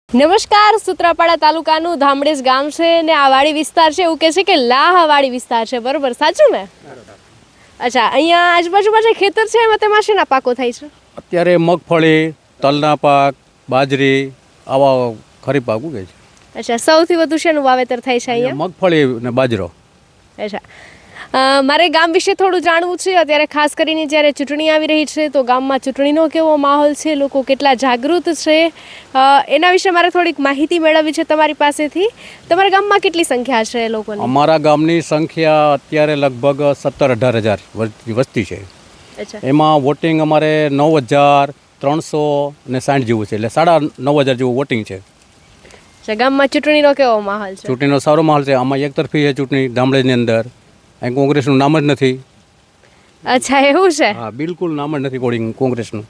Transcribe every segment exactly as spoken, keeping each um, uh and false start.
નમસ્કાર, સૂત્રાપાડા તાલુકાનું ધામડેસ ગામ છે ને આ વાડી વિસ્તાર છે. એવું કહે છે કે લાહ વાડી વિસ્તાર છે, બરોબર? સાચું ને? અચ્છા, અહીંયા આજુબાજુમાં જે ખેતર છે એમાં તેમાં શેના પાકો થાય છે? અત્યારે મગફળી, તલના પાક, બાજરી આવા ખરીફ પાક ઉગે છે. અચ્છા, સૌથી વધુ શેનું વાવેતર થાય છે અહીંયા? મગફળી ને બાજરો. અચ્છા, મારે ગામ વિશે થોડું જાણવું છે. અત્યારે ખાસ કરીને જ્યારે ચૂંટણી આવી રહી છે તો ગામમાં ચૂંટણીનો કેવો માહોલ છે, લોકો કેટલા જાગૃત છે, એના વિશે મારે થોડીક માહિતી મેળવવી છે તમારી પાસેથી. તમારા ગામમાં કેટલી સંખ્યા છે લોકોની? અમારા ગામની સંખ્યા અત્યારે લગભગ સત્તર અઢાર હજાર વસ્તી છે. એમાં વોટિંગ અમારે નવ હજાર ત્રણસો ને સાઠ જેવું છે, એટલે સાડા નવ હજાર જેવું વોટિંગ છે. ગામમાં ચૂંટણીનો કેવો માહોલ છે? ચૂંટણીનો સારો માહોલ છે. આમાં એક તરફી છે ચૂંટણી ધામડેની અંદર. અહીં કોંગ્રેસનું નામ જ નથી. અચ્છા, એવું છે? હા, બિલકુલ નામ જ નથી કોડિંગ કોંગ્રેસનું.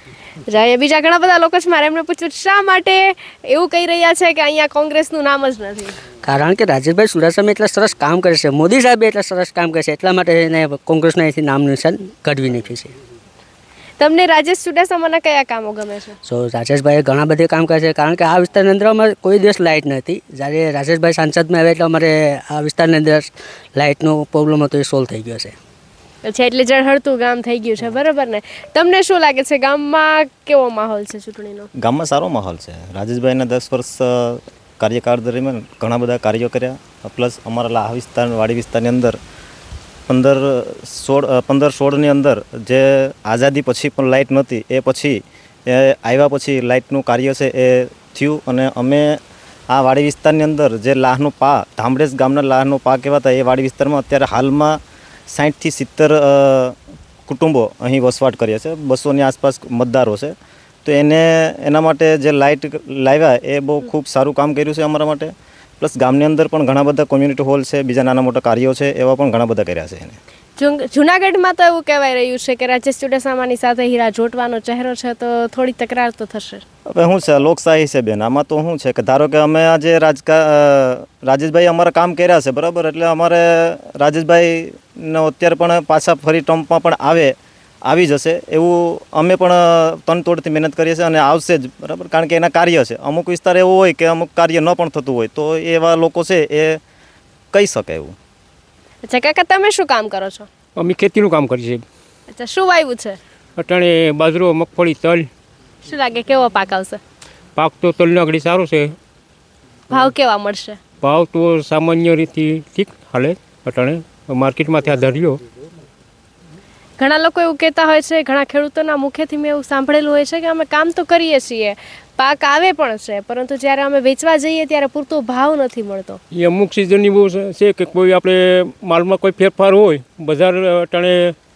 બીજા ઘણા બધા લોકો છે, મારે એમને પૂછ્યું શા માટે એવું કહી રહ્યા છે કે અહીંયા કોંગ્રેસનું નામ જ નથી? કારણ કે રાજેશભાઈ ચુડાસમા એટલા સરસ કામ કરે છે, મોદી સાહેબ એટલા સરસ કામ કરે છે, એટલા માટે એને કોંગ્રેસના અહીંથી નામ નિશાન કાઢવી નાખ્યું છે. તમને રાજેશ ચુડાસમાના કયા કામો ગમે છે? સો રાજેશભાઈ ઘણા બધા કામ કરે છે, કારણ કે આ વિસ્તારની અંદર અમારે કોઈ દિવસ લાઇટ નથી. જ્યારે રાજેશભાઈ સાંસદમાં આવે એટલે અમારે આ વિસ્તારની અંદર લાઇટનો પ્રોબ્લેમ હતો, એ સોલ્વ થઈ ગયો છે. અચ્છા, એટલે ઝળહળતું ગામ થઈ ગયું છે, બરાબર ને? તમને શું લાગે છે ગામમાં કેવો માહોલ છે ચૂંટણીનો? ગામમાં સારો માહોલ છે. રાજેશભાઈના દસ વર્ષ કાર્યકાળ દરમિયાન ઘણા બધા કાર્યો કર્યા. પ્લસ અમારા લાહ વિસ્તાર વાડી વિસ્તારની અંદર પંદર સોળ પંદર સોળની અંદર જે આઝાદી પછી પણ લાઇટ નહોતી, એ પછી એ આવ્યા પછી લાઇટનું કાર્ય છે એ થયું. અને અમે આ વાડી વિસ્તારની અંદર જે લાહનો પા ધામડેસ ગામના લાહનો પા કહેવાતા એ વાડી વિસ્તારમાં અત્યારે હાલમાં સાઠથી સિત્તેર કુટુંબો અહીં વસવાટ કરીએ છે. બસોની આસપાસ મતદારો છે. તો એને એના માટે જે લાઇટ લાવ્યા એ બહુ ખૂબ સારું કામ કર્યું છે અમારા માટે. પ્લસ ગામની અંદર પણ ઘણા બધા કોમ્યુનિટી હોલ છે, બીજા નાના મોટા કાર્યો છે, એવા પણ ઘણા બધા કર્યા છે એને. જુનાગઢમાં તો એવું કહેવાય રહ્યું છે કે રાજેશ ચુડાસમાની સાથે હીરા જોટવાનો ચહેરો છે, તો થોડી તકરાર તો થશે. હવે શું છે, લોકશાહી છે બેન. આમાં તો શું છે કે ધારો કે અમે આજે રાજકા રાજેશભાઈ અમારા કામ કર્યા છે, બરાબર? એટલે અમારે રાજેશભાઈનો અત્યારે પણ પાછા ફરી ટર્મમાં પણ આવે આવી જશે એવું અમે પણ તનતોડથી મહેનત કરીએ છીએ અને આવશે જ, બરાબર? કારણ કે એના કાર્ય છે. અમુક વિસ્તાર એવો હોય કે અમુક કાર્ય ન પણ થતું હોય, તો એવા લોકો છે એ કહી શકે એવું. અચ્છા કાકા, તમે શું કામ કરો છો? અમે ખેતીનું કામ કરીએ છીએ. અચ્છા, શું વાવ્યું છે? અટાણે બાજરો, મગફળી, તલ. શું લાગે કેવો પાક આવશે? પાક તો તલનો આગળ સારો છે. ભાવ કેવા મળશે? ભાવ તો સામાન્ય રીતે ઠીક હાલે. અટાણે માર્કેટમાંથી આ ધર્યો. ઘણા લોકો એવું કહેતા હોય છે, ઘણા ખેડૂતોના મુખેથી મેં એવું સાંભળેલું હોય છે કે અમે કામ તો કરીએ છીએ, પાક આવે પણ છે, પરંતુ જ્યારે અમે વેચવા જઈએ ત્યારે પૂરતો ભાવ નથી મળતો. એ અમુક સિઝનની બહુ છે કે કોઈ આપણે માલમાં કોઈ ફેરફાર હોય, બજાર અટાણે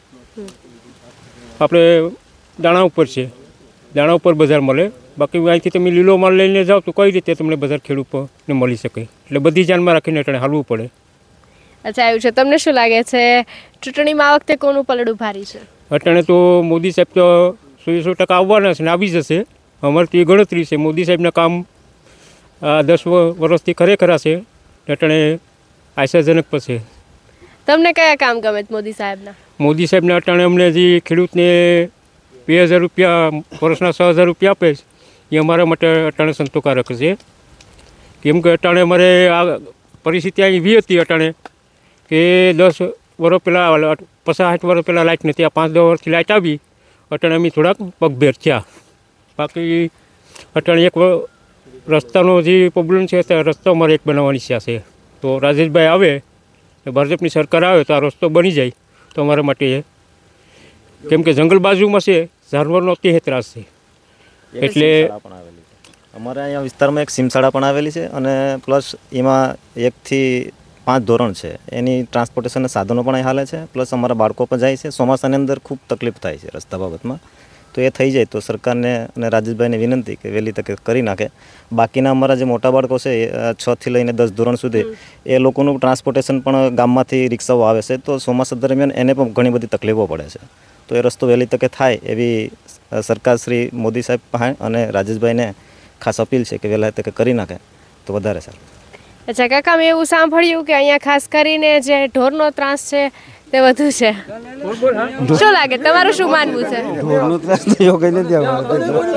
આપણે દાણા ઉપર છે, દાણા ઉપર બજાર મળે. બાકી અહીંથી તમે લીલો માલ લઈને જાઓ તો કઈ રીતે તમને બજાર ખેડૂતોને મળી શકે? એટલે બધી જાનમાં રાખીને અટાણે હાલવું પડે. અચ્છા, એવું છે. તમને શું લાગે છે ચૂંટણીમાં આ વખતે કોનું પલડું ભારી છે? અટાણે તો મોદી સાહેબ તો સો સો ટકા આવવાના છે ને આવી જશે. અમારે તો એ ગણતરી છે. મોદી સાહેબના કામ આ દસ વર્ષથી ખરેખર છે, અટાણે આશાજનક પણ છે. તમને કયા કામ ગમે મોદી સાહેબના? મોદી સાહેબના અટાણે અમને જે ખેડૂતને બે હજાર રૂપિયા વર્ષના છ હજાર રૂપિયા આપે છે, એ અમારા માટે અટાણે સંતોષકારક છે. કેમ કે અટાણે અમારે આ પરિસ્થિતિ અહીં એવી હતી અટાણે કે દસ વર્ષ પહેલાં પચાસ સાઠ વર્ષ પહેલાં લાઇટ નથી. આ પાંચ દસ વર્ષથી લાઇટ આવી. અટાણે અમે થોડાક પગભેર થયા. બાકી અટાણે એક રસ્તાનો જે પ્રોબ્લેમ છે તે રસ્તો અમારે એક બનાવવાની ઈચ્છા છે. તો રાજેશભાઈ આવે, ભાજપની સરકાર આવે તો આ રસ્તો બની જાય તો અમારા માટે, કેમ કે જંગલ બાજુમાં છે, જાનવરનો તે ત્રાસ છે. એટલે અમારે અહીંયા વિસ્તારમાં એક સીમશાળા પણ આવેલી છે અને પ્લસ એમાં એકથી પાંચ ધોરણ છે, એની ટ્રાન્સપોર્ટેશનના સાધનો પણ અહીં હાલે છે. પ્લસ અમારા બાળકો પણ જાય છે. ચોમાસાની અંદર ખૂબ તકલીફ થાય છે રસ્તા બાબતમાં. તો એ થઈ જાય તો સરકારને અને રાજેશભાઈને વિનંતી કે વહેલી તકે કરી નાખે. બાકીના અમારા જે મોટા બાળકો છે છથી લઈને દસ ધોરણ સુધી, એ લોકોનું ટ્રાન્સપોર્ટેશન પણ ગામમાંથી રિક્ષાઓ આવે છે, તો ચોમાસા દરમિયાન એને પણ ઘણી બધી તકલીફો પડે છે. તો એ રસ્તો વહેલી તકે થાય એવી સરકાર શ્રી મોદી સાહેબ પાસે અને રાજેશભાઈને ખાસ અપીલ છે કે વહેલા તકે કરી નાખે તો વધારે સારું. અચ્છા કાકા, મેં એવું સાંભળ્યું કે અહીંયા ખાસ કરીને જે ઢોરનો ત્રાસ છે તે વધુ છે. શું લાગે તમારું શું માનવું છે? ઢોરનો ત્રાસ તો એવો કંઈ નથી આવતો.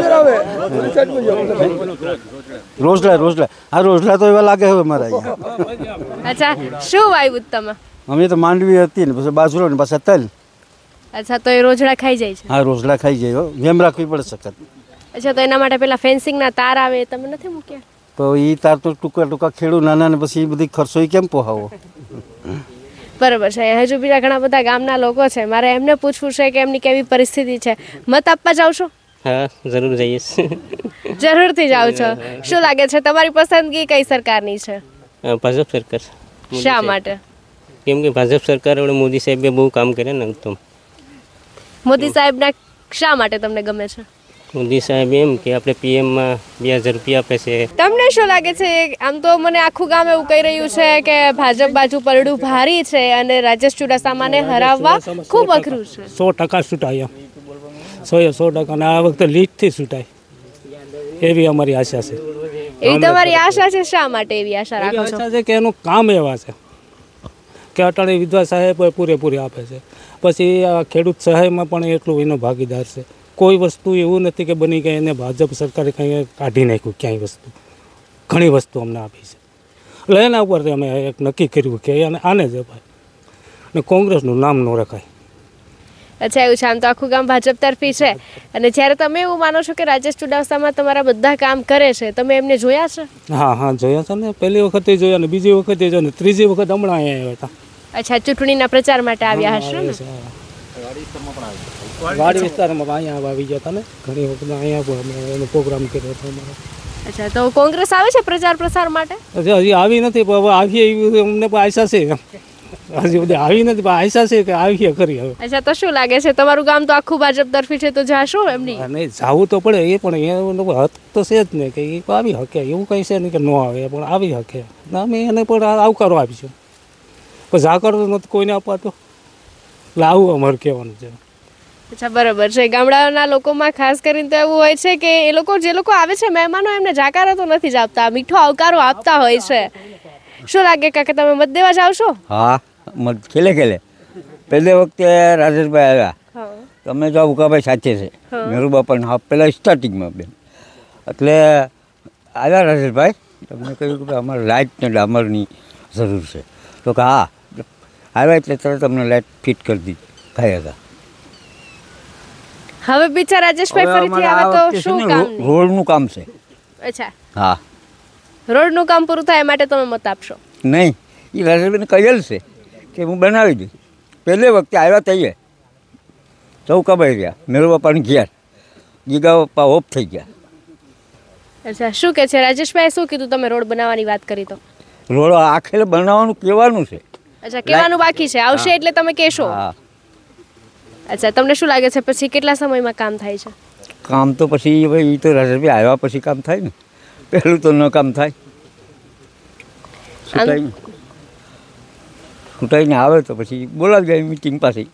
રોજલા રોજલા આ રોજલા તો એવા લાગે હવે મારા અહીંયા. અચ્છા, શું વાવ્યું તમે? અમે તો માંડવી હતી ને પછી બાજરો ને પાછા તલ. અચ્છા, તો એ રોજડા ખાઈ જાય છે. હા રોજલા ખાઈ જાય હો. વેમ રાખવી પડે સખત. અચ્છા, તો એના માટે પેલા ફેન્સિંગના તાર આવે એ તમે નથી મૂક્યા? તો એ તાર તો ટૂંકા ટૂંકા ખેડૂ નાના ને પછી એ બધી ખર્ચો એ કેમ પોહાવો. બરોબર છે. હજુ બીજા ઘણા બધા ગામના લોકો છે, મારે એમને પૂછવું છે કે એમની કેવી પરિસ્થિતિ છે. મત આપવા જાવ છો? હા, જરૂર જઈશ. જરૂરથી જાવ છો. શું લાગે છે તમારી પસંદગી કઈ સરકારની છે? ભાજપ સરકાર. શા માટે? કેમ કે ભાજપ સરકાર વડે મોદી સાહેબે બહુ કામ કર્યા ને. તો મોદી સાહેબના શા માટે તમને ગમે છે? મોદી સાહેબ એમ કે આપણે પીએમમાં બે હજાર રૂપિયા આપે છે. તમને શું લાગે છે? આમ તો મને આખું ગામ એવું કહી રહ્યું છે કે ભાજપ બાજુ પરડું ભારી છે અને રાજેશ ચુડાસમાને હરાવવા ખૂબ અઘરું છે. સો ટકા છૂટાય સો એ સો ટકા અને આ વખતે લીડથી છૂટાય એવી અમારી આશા છે. એવી તમારી આશા છે? શા માટે એવી આશા રાખો છો? આશા છે કે એનું કામ એવા છે કે અટાણે વિધવા સહાય પૂરેપૂરી આપે છે. પછી આ ખેડૂત સહાયમાં પણ એટલું એનો ભાગીદાર છે. કોઈ વસ્તુ એવું નથી કે બની ગઈ એને ભાજપ સરકારે કંઈ કાઢી નાખ્યું ક્યાંય વસ્તુ. ઘણી વસ્તુ અમને આપી છે. એટલે એના ઉપરથી અમે એક નક્કી કર્યું કે આને આને જ અપાય ને કોંગ્રેસનું નામ ન રખાય. અચ્છા, એવું છે. આમ તો આખું ગામ ભાજપ તરફી છે અને જ્યારે તમે એવું માનો છો કે રાજેશ ચુડાસમા તમારા બધા કામ કરે છે, તમે એમને જોયા છે? હા હા જોયા છે ને. પહેલી વખતે જોયા ને બીજી વખતે જોયા ને ત્રીજી વખત હમણાં અહીંયા આવ્યા હતા. અચ્છા, ચૂંટણીના પ્રચાર માટે આવ્યા હશો ને? વાડી વિસ્તારમાં અહીંયા આવી ગયા હતા ને ઘણી વખત અહીંયા પણ એનો પ્રોગ્રામ કર્યો હતો અમારો. અચ્છા, તો કોંગ્રેસ આવે છે પ્રચાર પ્રસાર માટે? હજી હજી આવી નથી પણ હવે આવીએ એવી અમને પણ આશા છે. હજી બધી આવી નથી પણ આશા છે કે આવીએ ખરી હવે. અચ્છા, તો શું લાગે છે તમારું ગામ તો આખું ભાજપ તરફી છે, તો જાશો એમની? નહીં જવું તો પડે એ પણ એનો હક તો છે જ ને કે એ આવી શકે એવું કંઈ છે નહીં કે ન આવે પણ આવી શકે. અમે એને પણ આવકારો આપીશું. પણ ઝાકર નથી કોઈને અપાતો એટલે આવું અમારે કહેવાનું છે. અચ્છા, બરાબર છે. ગામડાના લોકોમાં ખાસ કરીને તો એવું હોય છે કે એ લોકો જે લોકો આવે છે મહેમાનો એમને જાકારો તો નથી જ આપતા, મીઠો આવકારો આપતા હોય છે. શું લાગે કાકા, તમે મત દેવા જાવ છો? હા, મત ખેલે ખેલે. પહેલે વખતે રાજેશભાઈ આવ્યા તો અમે તો ઉકાભાઈ સાથે છે મેરુ બાપાને હા પહેલાં સ્ટાર્ટિંગમાં બેન એટલે આવ્યા રાજેશભાઈ. તમને કહ્યું કે અમારે લાઇટ ને ડામરની જરૂર છે. તો કે હા આવ્યા એટલે તરત તમને લાઇટ ફિટ કરી દીધી. ખાઈ હતા. હવે બીજા રાજેશભાઈ ફરીથી આવે તો શું કામ? રોડનું કામ છે. અચ્છા, હા, રોડનું કામ પૂરું થાય એ માટે તમે મત આપશો? નહીં, એ રાજેશભાઈને કહેલ છે કે હું બનાવી દઉં. પહેલે વખતે આવ્યા તઈએ ચૌકાભાઈ રહ્યા મેરુ બાપાની ઘેર. ગીગા બાપા ઓફ થઈ ગયા. અચ્છા, શું કે છે રાજેશભાઈ? શું કીધું તમે રોડ બનાવવાની વાત કરી તો? રોડ આખેલે બનાવવાનું કહેવાનું છે. અચ્છા, કહેવાનું બાકી છે, આવશે એટલે તમે કહેશો? હા. અચ્છા, તમને શું લાગે છે પછી કેટલા સમયમાં કામ થાય છે? કામ તો પછી ભાઈ એ તો રાજેશભાઈ આવ્યા પછી કામ થાય ને. પહેલું તો ન કામ થાય. છૂટાઈને છૂટાઈને આવે તો પછી બોલાવી જાય મિટિંગ પાસે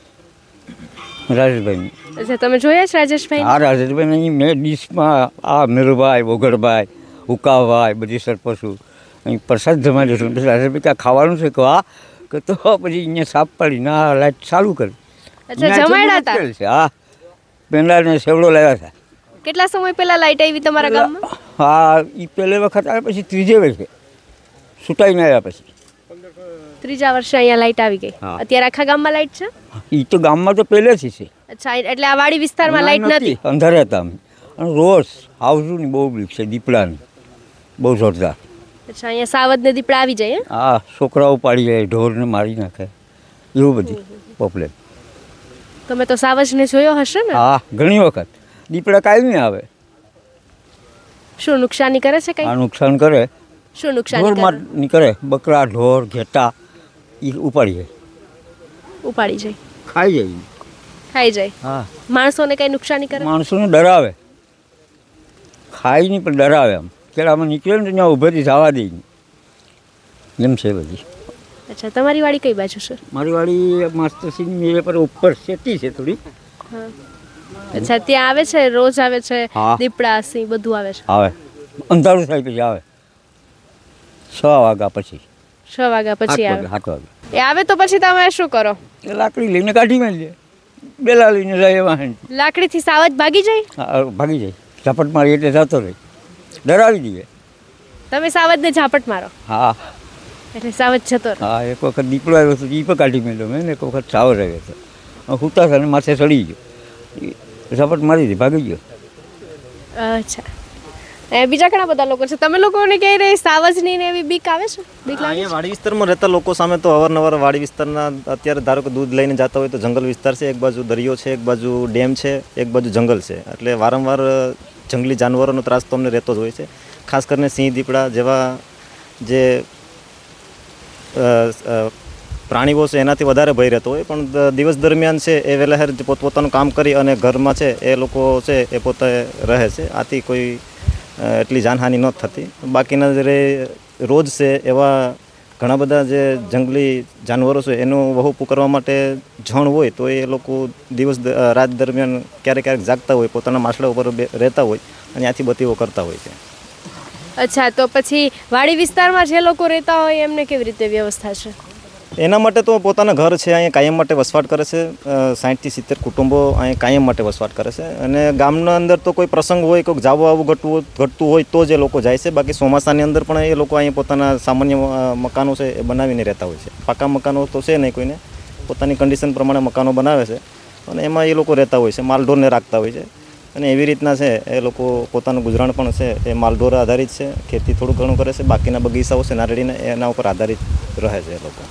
રાજેશભાઈની. અચ્છા, તમે જોયા છે રાજેશભાઈ? આ રાજેશભાઈ મેં ડીશમાં આ મેરુભાઈ બોગડભાઈ ઉકાભાઈ બધી સરપંચો અહીં પ્રસાદ જમાડ્યો છે. પછી રાજેશભાઈ ક્યાં ખાવાનું છે કે હા કે તો પછી અહીંયા સાફ પાડી ના લાઈટ ચાલુ કરી. અચ્છા, જમાડ્યા હતા? હા, પેંડા ને સેવડો લાવ્યા હતા. કેટલા સમય પહેલા લાઈટ આવી તમારા ગામમાં? હા, એ પહેલે વખત આવે પછી ત્રીજે વર્ષે છૂટાઈને આવ્યા પછી ત્રીજા વર્ષે અહીંયા લાઈટ આવી ગઈ. અત્યારે આખા ગામમાં લાઈટ છે? એ તો ગામમાં તો પહેલેથી છે. અચ્છા, એટલે આ વાડી વિસ્તારમાં લાઈટ નથી? અંધારે હતા અમે. અને રોજ હાઉસની બહુ બીક છે દીપડાની, બહુ જોરદાર. અચ્છા, અહીંયા સાવધ ને દીપડા આવી જાય? હા, છોકરાઓ પાડી જાય, ઢોરને મારી નાખે, એવું બધી પ્રોબ્લેમ. તમે તો સાવજને જોયો હશે ને? હા, ઘણી વખત દીપડા કાંઈ નહીં આવે. શું નુકસાની કરે છે? કઈ આ નુકસાન કરે. શું નુકસાની કરે? ઢોરમાં કરે, બકરા ઢોર ઘેટા એ ઉપાડી જાય, ઉપાડી જાય, ખાઈ જાય, ખાઈ જાય. હા. માણસોને કઈ નુકસાની કરે? માણસોને ડરાવે, ખાઈ નહીં પણ ડરાવે. આમ કેળામાં નીકળે ને ત્યાં ઊભેથી જવા દે એમ છે બધી. અચ્છા, તમારી વાડી કઈ બાજુ છે? મારી વાડી માસ્તરસિંહ મેરે પર ઉપર સેટી છે થોડી. અચ્છા, ત્યાં આવે છે? રોજ આવે છે? હા. દીપડા સિંહ બધું આવે છે? આવે, અંધારું થાય પછી આવે. છ વાગ્યા પછી, છ વાગ્યા પછી આવે? સાત વાગે. એ આવે તો પછી તમે શું કરો? એ લાકડી લઈને કાઢી મેળીએ, બેલા લઈને જાય વાહન. લાકડીથી સાવજ ભાગી જાય? હા, ભાગી જાય, ઝાપટ મારી એટલે જતો રહે, ડરાવી દઈએ. તમે સાવજને ઝાપટ મારો? હા. એટલે સાવજ જતો રહે? હા, એક વખત દીપડો આવ્યો હતો એ પણ કાઢી મેળ્યો મેં, એક વખત સાવર આવ્યો હતો, સૂતા હતા ને માથે ચડી ગયો, ઝાપટ મારી હતી, ભાગી ગયો. અચ્છા, એ બીજા ઘણા બધા લોકો છે. તમે લોકોને કહી રહી સાવજની ને એવી બીક આવે છે? બીક લાગે અહીંયા વાડી વિસ્તારમાં રહેતા લોકો સામે તો અવારનવાર વાડી વિસ્તારના અત્યારે ધારો કે દૂધ લઈને જતા હોય તો જંગલ વિસ્તાર છે, એક બાજુ દરિયો છે, એક બાજુ ડેમ છે, એક બાજુ જંગલ છે, એટલે વારંવાર જંગલી જાનવરોનો ત્રાસ તો અમને રહેતો જ હોય છે. ખાસ કરીને સિંહ, દીપડા જેવા જે પ્રાણીઓ છે એનાથી વધારે ભય રહેતો હોય, પણ દિવસ દરમિયાન છે એ વહેલા હેર પોતપોતાનું કામ કરી અને ઘરમાં છે એ લોકો છે એ પોતે રહે છે, આથી કોઈ એટલી જાનહાનિ ન થતી. બાકીના જે રોજ છે એવા ઘણા બધા જે જંગલી જાનવરો છે એનું વહુપું કરવા માટે જણ હોય તો એ લોકો દિવસ રાત દરમિયાન ક્યારેક ક્યારેક જાગતા હોય, પોતાના માછડા ઉપર રહેતા હોય અને ત્યાંથી બતીઓ કરતા હોય છે. અચ્છા, તો પછી વાડી વિસ્તારમાં જે લોકો રહેતા હોય એમને કેવી રીતે વ્યવસ્થા છે? એના માટે તો પોતાના ઘર છે, અહીંયા કાયમ માટે વસવાટ કરે છે. સાઠથી સિત્તેર કુટુંબો અહીંયા કાયમ માટે વસવાટ કરે છે અને ગામના અંદર તો કોઈ પ્રસંગ હોય, કોઈક જાવું આવું ઘટવું ઘટતું હોય તો જ એ લોકો જાય છે. બાકી ચોમાસાની અંદર પણ એ લોકો અહીંયા પોતાના સામાન્ય મકાનો છે એ બનાવીને રહેતા હોય છે. પાકા મકાનો તો છે નહીં કોઈને, પોતાની કન્ડિશન પ્રમાણે મકાનો બનાવે છે અને એમાં એ લોકો રહેતા હોય છે, માલઢોરને રાખતા હોય છે અને એવી રીતના છે એ લોકો પોતાનું ગુજરાન પણ છે એ માલઢોર આધારિત છે. ખેતી થોડું ઘણું કરે છે, બાકીના બગીચાઓ છે નારળીને એના ઉપર આધારિત રહે છે એ લોકો.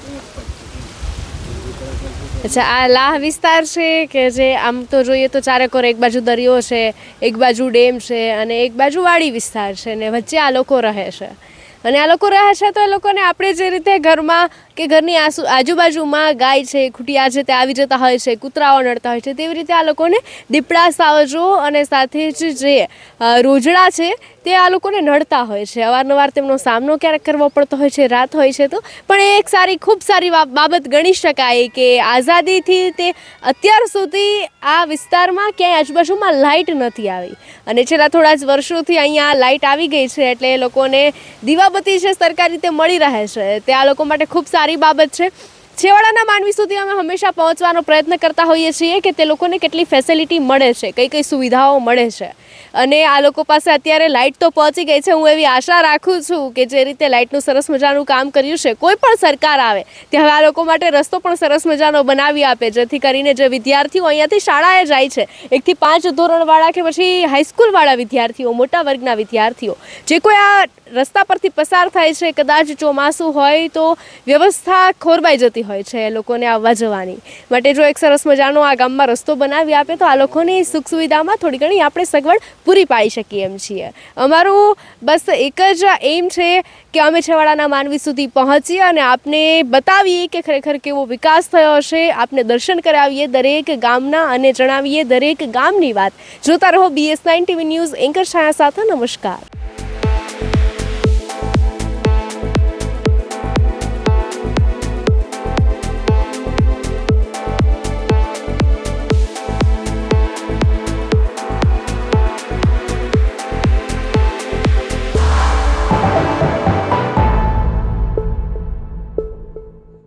અચ્છા, આ લાહ વિસ્તાર છે કે જે આમ તો જોઈએ તો ચારેકોર એક બાજુ દરિયો છે, એક બાજુ ડેમ છે અને એક બાજુ વાડી વિસ્તાર છે ને વચ્ચે આ લોકો રહે છે. અને આ લોકો રહે છે તો એ લોકોને આપણે જે રીતે ઘરમાં કે ઘરની આસુ આજુબાજુમાં ગાય છે, ખૂટિયા છે તે આવી જતા હોય છે, કૂતરાઓ નડતા હોય છે, તેવી રીતે આ લોકોને દીપડા, સાવજો અને સાથે જ જે રોજડા છે તે આ લોકોને નડતા હોય છે. અવારનવાર તેમનો સામનો ક્યારેક કરવો પડતો હોય છે, રાત હોય છે તો. પણ એ એક સારી ખૂબ સારી બાબત ગણી શકાય કે આઝાદીથી તે અત્યાર સુધી આ વિસ્તારમાં ક્યાંય આજુબાજુમાં લાઇટ નથી આવી અને છેલ્લા થોડા જ વર્ષોથી અહીંયા લાઇટ આવી ગઈ છે એટલે એ લોકોને દીવાબત્તી છે સરકારી રીતે મળી રહે છે. તે આ લોકો માટે ખૂબ સારી બાબત છે. છેવાડાના માનવી સુધી અમે હંમેશા પહોંચવાનો પ્રયત્ન કરતા હોઈએ છીએ કે તે લોકોને કેટલી ફેસિલિટી મળે છે, કઈ કઈ સુવિધાઓ મળે છે અને આ લોકો પાસે અત્યારે લાઇટ તો પહોંચી ગઈ છે. હું એવી આશા રાખું છું કે જે રીતે લાઇટનું સરસ મજાનું કામ કર્યું છે, કોઈ પણ સરકાર આવે તે હવે આ લોકો માટે રસ્તો પણ સરસ મજાનો બનાવી આપે, જેથી કરીને જે વિદ્યાર્થીઓ અહીંયાથી શાળાએ જાય છે, એકથી પાંચ ધોરણવાળા કે પછી હાઈસ્કૂલવાળા વિદ્યાર્થીઓ, મોટા વર્ગના વિદ્યાર્થીઓ, જે કોઈ આ રસ્તા પરથી પસાર થાય છે, કદાચ ચોમાસું હોય તો વ્યવસ્થા ખોરવાઈ જતી હોય છે એ લોકોને આવવા જવાની માટે જો એક સરસ મજાનો આ ગામમાં રસ્તો બનાવી આપે તો આ લોકોની સુખ સુવિધામાં થોડી ઘણી આપણે સગવડ પૂરી પાડી શકીએ એમ છીએ. અમારું બસ એક જ એમ છે કે અમે છેવાડાના માનવી સુધી પહોંચીએ અને આપને બતાવીએ કે ખરેખર કેવો વિકાસ થયો હશે, આપને દર્શન કરાવીએ દરેક ગામના અને જણાવીએ દરેક ગામની વાત. જોતા રહો BS nine TV news. Anchor Chhaya સાથે નમસ્કાર.